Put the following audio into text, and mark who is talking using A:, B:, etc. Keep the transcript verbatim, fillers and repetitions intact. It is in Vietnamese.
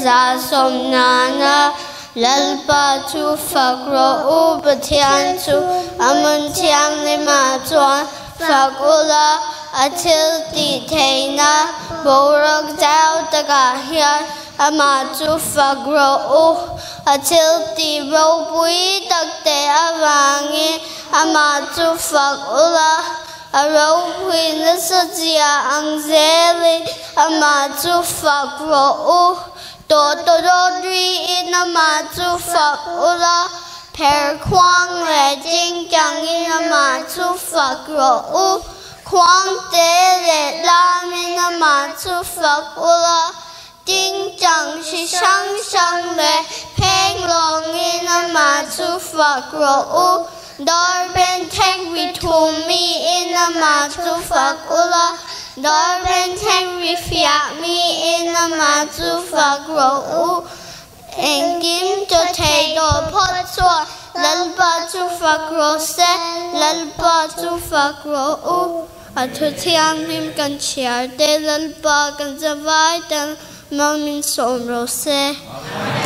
A: za som na na lalpa chu phật ro u ba thian chu amun thiang le ma chuan phật u la atil ti thei na bo rak zau ta ga hian ama chu phật ro u atil ti ro pui tak te awangi ama chu phật u la aro pui na sa chia ang zeli ama chu phật ro u to to do dri in ama chu phật u la per khoang le jing chang in ama chu phật ro u khoang te le lam in ama chu phật u la jing chang shi sang sang le peng long in ama chu phật ro u dar ben teng vi tu mi in ama chu phật u la dar ben teng vi fiat mi in ama chu phật ro u en kim cho thầy đồ phật xua lal ba chu phật ro se lal ba chu phật ro u a thu thiam rim kan chiar te lal ba kan zawai tan mang min som ro se